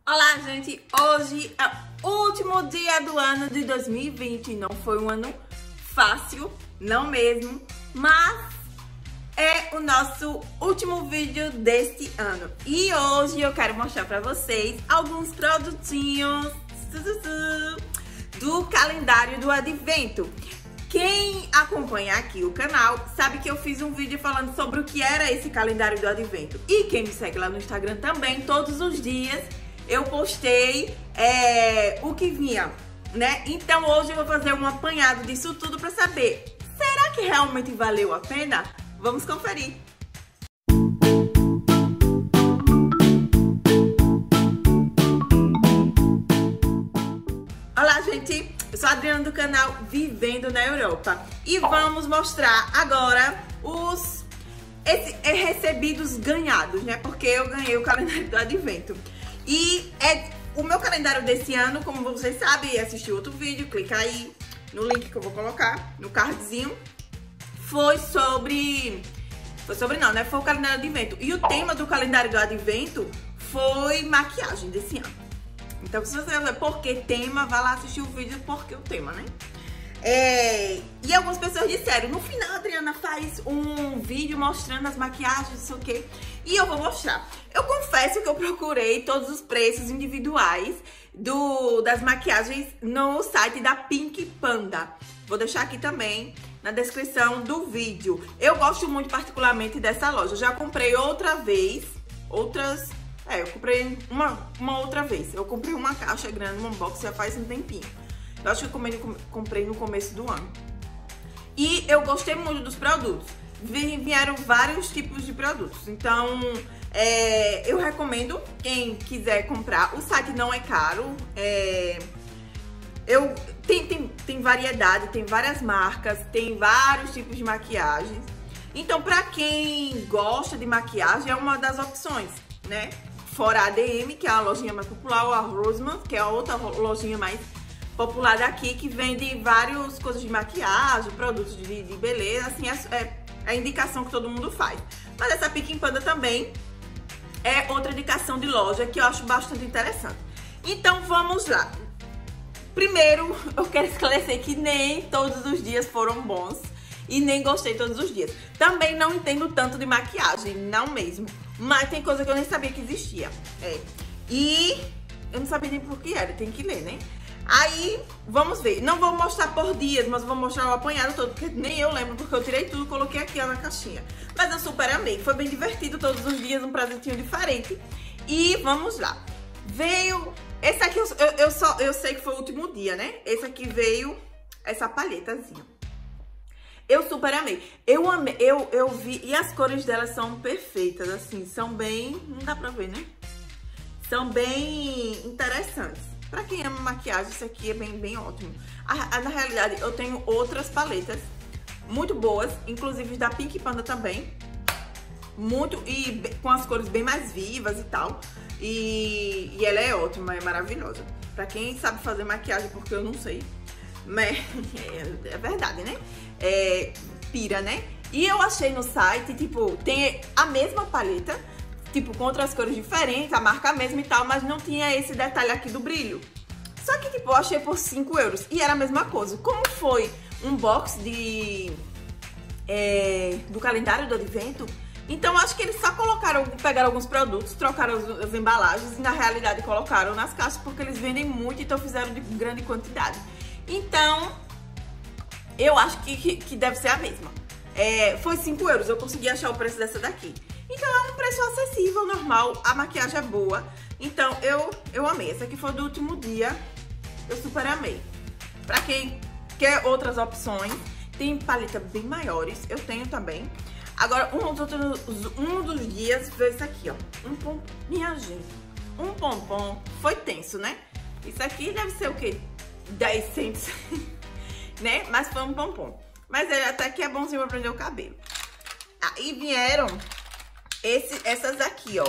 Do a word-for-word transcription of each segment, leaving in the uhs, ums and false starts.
Olá, gente! Hoje é o último dia do ano de dois mil e vinte. Não foi um ano fácil, não mesmo, mas é o nosso último vídeo deste ano. E hoje eu quero mostrar pra vocês alguns produtinhos do calendário do Advento. Quem acompanha aqui o canal sabe que eu fiz um vídeo falando sobre o que era esse calendário do Advento. E quem me segue lá no Instagram também, todos os dias eu postei é, o que vinha, né? Então hoje eu vou fazer um apanhado disso tudo pra saber, será que realmente valeu a pena? Vamos conferir. Olá, gente! Eu sou a Adriana do canal Vivendo na Europa e vamos mostrar agora os esse, é, recebidos ganhados, né? Porque eu ganhei o calendário do Advento. E é o meu calendário desse ano, como vocês sabem, assistiu outro vídeo, clica aí no link que eu vou colocar no cardzinho. Foi sobre... Foi sobre não, né? Foi o calendário do Advento. E o tema do calendário do Advento foi maquiagem desse ano. Então, se você vai por que tema, vai lá assistir o vídeo porque o tema, né? É... E algumas pessoas disseram, no final a Adriana faz um vídeo mostrando as maquiagens, não sei o quê. E eu vou mostrar. Eu confesso que eu procurei todos os preços individuais do, das maquiagens no site da Pink Panda. Vou deixar aqui também na descrição do vídeo. Eu gosto muito particularmente dessa loja. Eu já comprei outra vez, outras... É, eu comprei uma, uma outra vez. Eu comprei uma caixa grande, um box, já faz um tempinho. Eu acho que eu comprei no começo do ano. E eu gostei muito dos produtos. Vieram vários tipos de produtos. Então, é, eu recomendo quem quiser comprar. O site não é caro. É, eu, tem, tem, tem variedade, tem várias marcas, tem vários tipos de maquiagens. Então, pra quem gosta de maquiagem, é uma das opções, né? Fora a A D M, que é a lojinha mais popular, ou a Rossmann, que é a outra lojinha mais popular daqui, que vende várias coisas de maquiagem, produtos de, de beleza, assim, é, é a indicação que todo mundo faz. Mas essa Pink Panda também é outra indicação de loja que eu acho bastante interessante. Então, vamos lá. Primeiro, eu quero esclarecer que nem todos os dias foram bons e nem gostei todos os dias. Também não entendo tanto de maquiagem, não mesmo. Mas tem coisa que eu nem sabia que existia. É. E eu não sabia nem por que era, tem que ler, né? Aí, vamos ver. Não vou mostrar por dias, mas vou mostrar o apanhado todo, porque nem eu lembro, porque eu tirei tudo e coloquei aqui ó, na caixinha. Mas eu super amei. Foi bem divertido todos os dias, um presentinho diferente. E vamos lá. Veio... Esse aqui, eu, eu, só, eu sei que foi o último dia, né? Esse aqui veio essa palhetazinha. Eu super amei. Eu amei, eu, eu vi... E as cores delas são perfeitas, assim. São bem... Não dá pra ver, né? São bem interessantes. Pra quem ama maquiagem, isso aqui é bem, bem ótimo. A, a, na realidade, eu tenho outras paletas muito boas, inclusive da Pink Panda também. Muito, e com as cores bem mais vivas e tal. E, e ela é ótima, é maravilhosa. Pra quem sabe fazer maquiagem, porque eu não sei. Mas é, é verdade, né? É, pira, né? E eu achei no site, tipo, tem a mesma paleta, tipo, com outras cores diferentes, a marca mesma e tal, mas não tinha esse detalhe aqui do brilho. Só que, tipo, eu achei por cinco euros e era a mesma coisa. Como foi um box de é, do calendário do Advento, então acho que eles só colocaram, pegaram alguns produtos, trocaram as, as embalagens e na realidade colocaram nas caixas porque eles vendem muito, então fizeram de grande quantidade. Então, eu acho que, que, que deve ser a mesma. É, foi cinco euros, eu consegui achar o preço dessa daqui. Então é um preço acessível, normal, a maquiagem é boa. Então eu, eu amei. Essa aqui foi do último dia, eu super amei. Pra quem quer outras opções, tem paleta bem maiores, eu tenho também. Agora, um dos, outros, um dos dias foi esse aqui, ó. Um pompom, minha gente, um pompom, foi tenso, né? Isso aqui deve ser o quê? dez centos, né? Mas foi um pompom. Mas ele até que é bonzinho pra prender o cabelo. Aí vieram esse, essas aqui, ó.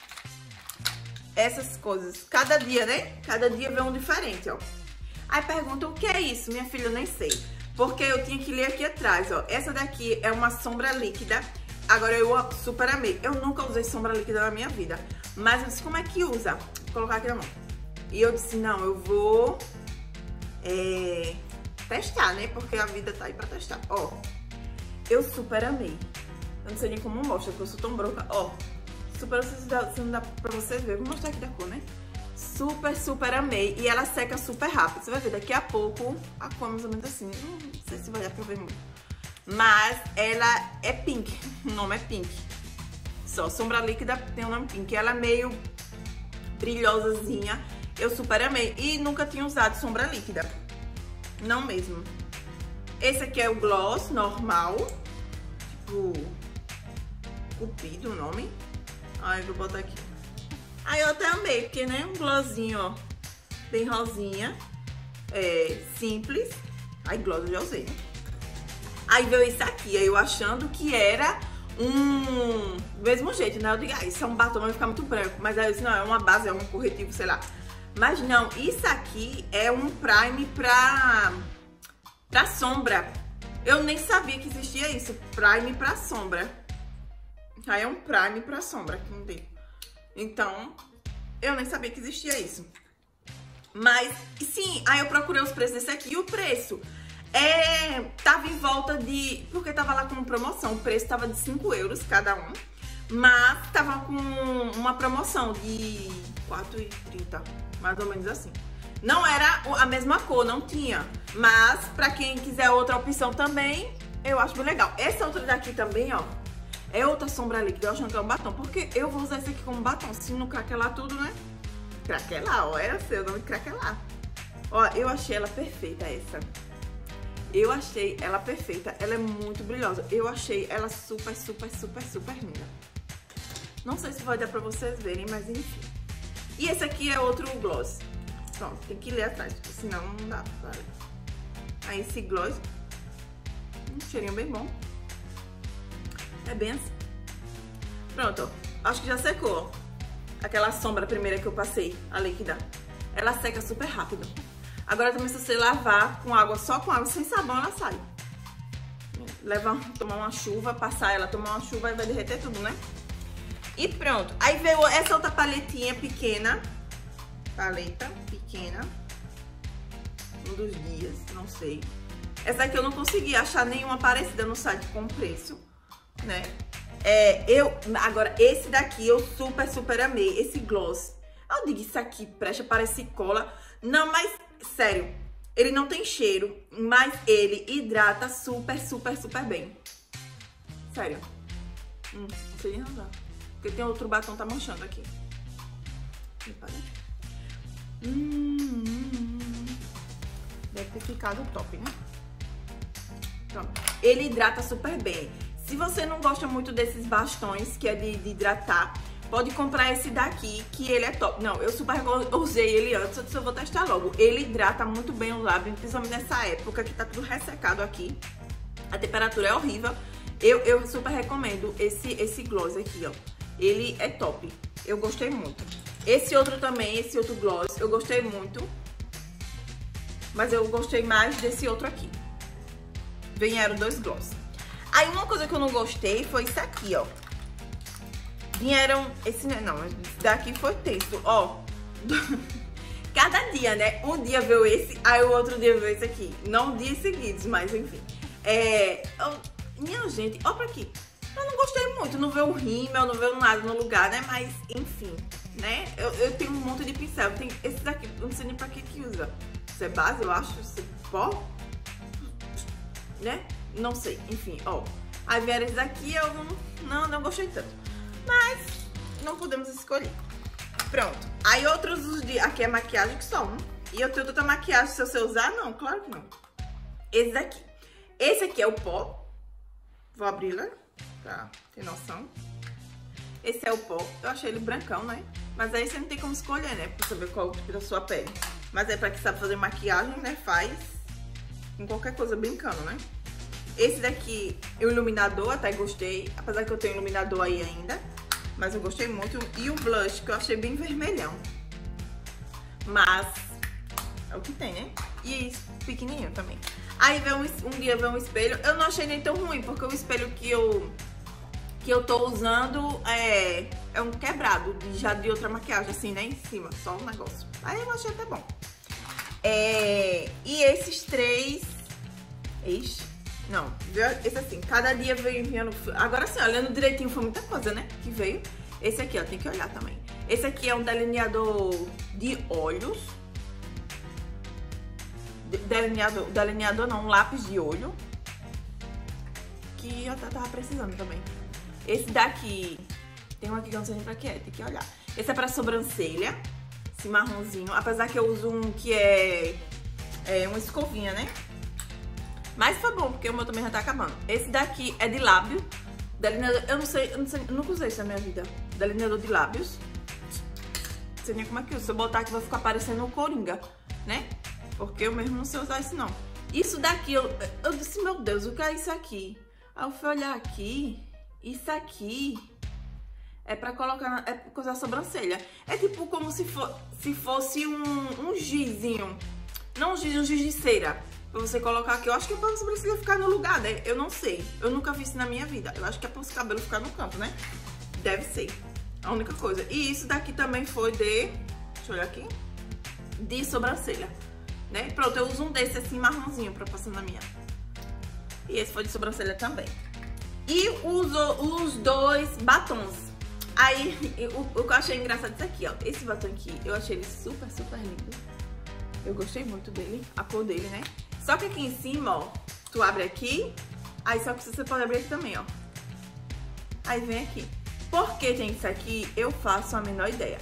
Essas coisas. Cada dia, né? Cada dia vem um diferente, ó. Aí perguntam, o que é isso? Minha filha, eu nem sei. Porque eu tinha que ler aqui atrás, ó. Essa daqui é uma sombra líquida. Agora eu super amei. Eu nunca usei sombra líquida na minha vida. Mas eu disse, como é que usa? Vou colocar aqui na mão. E eu disse, não, eu vou é, testar, né? Porque a vida tá aí pra testar. Ó, eu super amei. Eu não sei nem como mostra, porque eu sou tão branca. Ó, super, se não dá pra vocês verem. Vou mostrar aqui da cor, né? Super, super amei. E ela seca super rápido. Você vai ver daqui a pouco a cor é mais ou menos assim. Não sei se vai dar pra ver muito. Mas ela é pink. O nome é pink. Só sombra líquida tem o nome pink. Ela é meio brilhosazinha. Eu super amei. E nunca tinha usado sombra líquida. Não mesmo. Esse aqui é o gloss normal. Tipo, cupido o nome. Aí, vou botar aqui. Aí eu até amei, porque, né, um glossinho, ó, bem rosinha, é, simples. Aí, gloss eu já usei, né? Aí veio isso aqui, aí eu achando que era um... do mesmo jeito, né? Eu digo, ah, isso é um batom, vai ficar muito branco. Mas aí eu disse, não, é uma base, é um corretivo, sei lá. Mas não, isso aqui é um prime pra, pra sombra. Eu nem sabia que existia isso, prime pra sombra. Aí é um prime pra sombra, aqui no dedo. Então, eu nem sabia que existia isso. Mas, sim, aí eu procurei os preços desse aqui. E o preço é, tava em volta de... porque tava lá com promoção. O preço tava de cinco euros cada um. Mas tava com uma promoção de quatro reais e trinta centavos. Mais ou menos assim. Não era a mesma cor, não tinha. Mas, pra quem quiser outra opção também, eu acho bem legal. Essa outra daqui também, ó. É outra sombra líquida, eu achando que é um batom. Porque eu vou usar esse aqui como batom. Se não craquelar tudo, né? Craquelar, ó. Era seu nome, craquelar. Ó, eu achei ela perfeita, essa. Eu achei ela perfeita. Ela é muito brilhosa. Eu achei ela super, super, super, super linda. Não sei se vai dar pra vocês verem, mas enfim. E esse aqui é outro gloss. Pronto, tem que ler atrás, porque senão não dá pra ler. Aí esse gloss. Um cheirinho bem bom. É bem assim. Pronto, ó. Acho que já secou. Aquela sombra primeira que eu passei, a líquida. Ela seca super rápido. Agora também, se você lavar com água, só com água, sem sabão, ela sai. Levar, tomar uma chuva, passar ela, tomar uma chuva e vai derreter tudo, né? E pronto. Aí veio essa outra paletinha pequena. Paleta pequena. Um dos dias, não sei. Essa aqui eu não consegui achar nenhuma parecida no site com preço, né? É, eu, agora, esse daqui eu super, super amei. Esse gloss. Eu digo, isso aqui presta, parece cola. Não, mas, sério, ele não tem cheiro, mas ele hidrata super, super, super bem. Sério. Hum, não sei nem usar. Porque tem outro batom que tá manchando aqui. Hum, hum, deve ter ficado top, né? Pronto. Ele hidrata super bem. Se você não gosta muito desses bastões, que é de, de hidratar, pode comprar esse daqui, que ele é top. Não, eu super usei ele antes, eu disse, eu vou testar logo. Ele hidrata muito bem o lábio, principalmente nessa época que tá tudo ressecado aqui. A temperatura é horrível. Eu, eu super recomendo esse, esse gloss aqui, ó. Ele é top. Eu gostei muito. Esse outro também, esse outro gloss, eu gostei muito. Mas eu gostei mais desse outro aqui. Vieram dois gloss. Aí uma coisa que eu não gostei foi isso aqui, ó. Vieram... Esse não, esse daqui foi texto, ó. Cada dia, né? Um dia veio esse, aí o outro dia veio esse aqui. Não dias seguidos, mas enfim. É... Eu, minha gente, ó pra aqui. Eu não gostei muito, não veio o rímel, não veio nada no lugar, né? Mas, enfim, né? Eu, eu tenho um monte de pincel. Tem esse daqui, eu não sei nem pra que que usa. Isso é base, eu acho, isso é pó, né? Não sei, enfim, ó. Aí vieram esses aqui, eu não, não, não gostei tanto. Mas não podemos escolher. Pronto. Aí outros dos dias, aqui é maquiagem que só um. E eu tenho outra maquiagem, se você usar, não, claro que não. Esse daqui. Esse aqui é o pó. Vou abrir, né? Pra ter noção. Esse é o pó. Eu achei ele brancão, né? Mas aí você não tem como escolher, né? Pra saber qual é o tipo da sua pele. Mas é pra quem sabe fazer maquiagem, né? Faz com qualquer coisa brincando, né? Esse daqui, o iluminador, até gostei. Apesar que eu tenho iluminador aí ainda. Mas eu gostei muito. E o blush, que eu achei bem vermelhão. Mas é o que tem, né? E pequenininho também. Aí veio um, um dia veio um espelho. Eu não achei nem tão ruim, porque o espelho que eu que eu tô usando é, é um quebrado de, já de outra maquiagem, assim, né? Em cima, só um negócio. Aí eu achei até bom. É, e esses três... Ixi, não, esse assim, cada dia veio enviando... Agora sim, olhando direitinho, foi muita coisa, né? Que veio. Esse aqui, ó, tem que olhar também. Esse aqui é um delineador de olhos. Delineador, delineador não, um lápis de olho. Que eu tava precisando também. Esse daqui, tem um aqui que eu não sei nem pra que é, tem que olhar. Esse é pra sobrancelha, esse marronzinho. Apesar que eu uso um que é, é uma escovinha, né? Mas foi bom, porque o meu também já tá acabando. Esse daqui é de lábio. Delineador, eu não sei, eu não sei, eu nunca usei isso na minha vida. Delineador de lábios. Não sei nem como é que usa. Se eu botar aqui vai ficar parecendo um coringa, né? Porque eu mesmo não sei usar isso não. Isso daqui, eu, eu disse, meu Deus, o que é isso aqui? Aí eu fui olhar aqui, isso aqui é pra colocar, é pra coisar a sobrancelha. É tipo como se, for, se fosse um, um gizinho. Não um giz, um giz de cera. Pra você colocar aqui, eu acho que é pra sobrancelha ficar no lugar, né? Eu não sei, eu nunca vi isso na minha vida. Eu acho que é para os cabelos ficar no canto, né? Deve ser, a única coisa. E isso daqui também foi de, deixa eu olhar aqui, de sobrancelha, né? Pronto, eu uso um desse assim, marronzinho, pra passar na minha. E esse foi de sobrancelha também. E uso os dois batons. Aí, o, o que eu achei engraçado é isso aqui, ó. Esse batom aqui, eu achei ele super, super lindo. Eu gostei muito dele, a cor dele, né? Só que aqui em cima, ó, tu abre aqui, aí só que você pode abrir aqui também, ó. Aí vem aqui. Por que tem isso aqui, eu faço a menor ideia.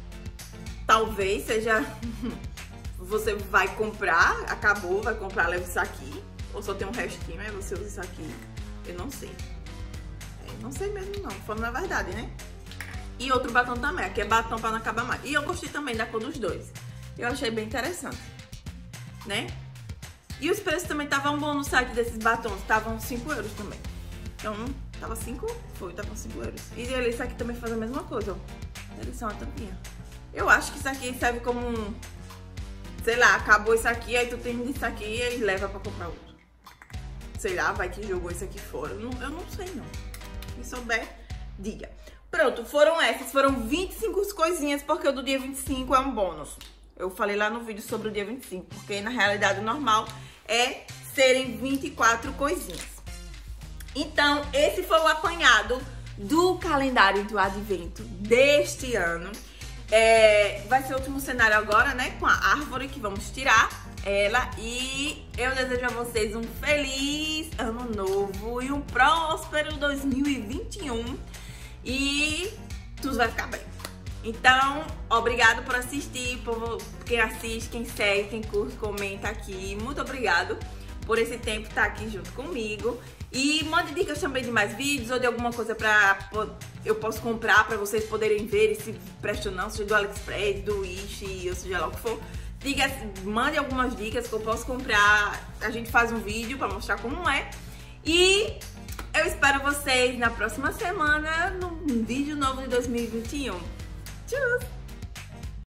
Talvez seja... você vai comprar, acabou, vai comprar, leva isso aqui. Ou só tem um restinho, aí você usa isso aqui. Eu não sei. Eu não sei mesmo não, falando na verdade, né? E outro batom também, aqui é batom pra não acabar mais. E eu gostei também da cor dos dois. Eu achei bem interessante, né? E os preços também estavam bons no site desses batons, estavam cinco euros também. Então, tava cinco? Foi, tava cinco euros. E esse aqui também faz a mesma coisa, ó. Eles são uma tampinha. Eu acho que isso aqui serve como um... sei lá, acabou isso aqui, aí tu tem isso aqui e leva pra comprar outro. Sei lá, vai que jogou isso aqui fora. Eu não, eu não sei, não. Quem souber, diga. Pronto, foram essas. Foram vinte e cinco coisinhas, porque o do dia vinte e cinco é um bônus. Eu falei lá no vídeo sobre o dia vinte e cinco, porque na realidade o normal é serem vinte e quatro coisinhas. Então, esse foi o apanhado do calendário do advento deste ano. É, vai ser o último cenário agora, né? Com a árvore que vamos tirar ela. E eu desejo a vocês um feliz ano novo e um próspero dois mil e vinte e um. E tudo vai ficar bem. Então, obrigado por assistir, por quem assiste, quem segue, quem curte, comenta aqui. Muito obrigado por esse tempo estar aqui junto comigo. E mande dicas também de mais vídeos ou de alguma coisa pra eu posso comprar pra vocês poderem ver se presta ou não, seja do AliExpress, do Wish, ou seja lá o que for. Diga, mande algumas dicas que eu posso comprar, a gente faz um vídeo pra mostrar como é. E eu espero vocês na próxima semana num vídeo novo de dois mil e vinte e um. Tchau!